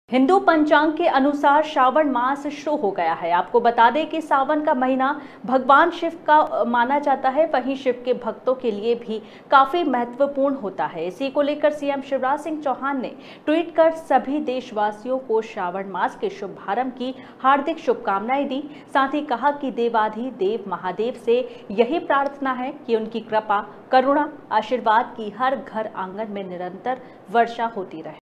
हिंदू पंचांग के अनुसार श्रावण मास शुरू हो गया है। आपको बता दें कि सावन का महीना भगवान शिव का माना जाता है, वहीं शिव के भक्तों के लिए भी काफी महत्वपूर्ण होता है। इसी को लेकर सीएम शिवराज सिंह चौहान ने ट्वीट कर सभी देशवासियों को श्रावण मास के शुभारंभ की हार्दिक शुभकामनाएं दी। साथ ही कहा कि देवाधिदेव महादेव से यही प्रार्थना है कि उनकी कृपा, करुणा, आशीर्वाद की हर घर आंगन में निरंतर वर्षा होती रहे।